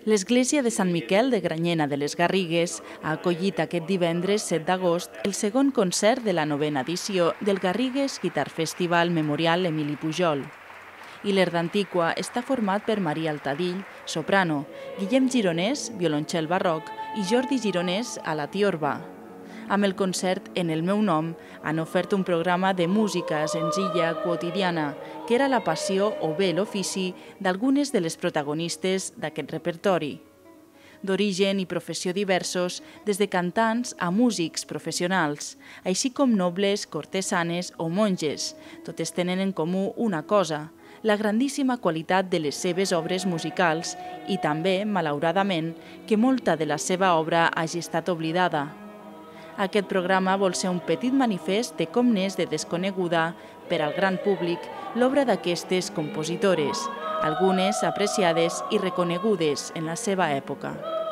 L'església de Sant Miquel de Granyena de les Garrigues ha acollit aquest divendres 7 d'agost el segon concert de la novena edició del Garrigues Guitar Festival Memorial Emili Pujol. Hiler d'Antigua està format per Maria Altadill, soprano, Guillem Gironès, violoncel barroc i Jordi Gironès a la tiorba. Amb el concert En el meu nom han ofert un programa de música senzilla, quotidiana, que era la passió o bé l'ofici d'algunes de les protagonistes d'aquest repertori. D'origen i professió diversos, des de cantants a músics professionals, així com nobles, cortesanes o monges, totes tenen en comú una cosa, la grandíssima qualitat de les seves obres musicals i també, malauradament, que molta de la seva obra hagi estat oblidada. Aquest programa vol ser un petit manifest de com n'és de desconeguda per al gran públic l'obra d'aquestes compositores, algunes apreciades i reconegudes en la seva època.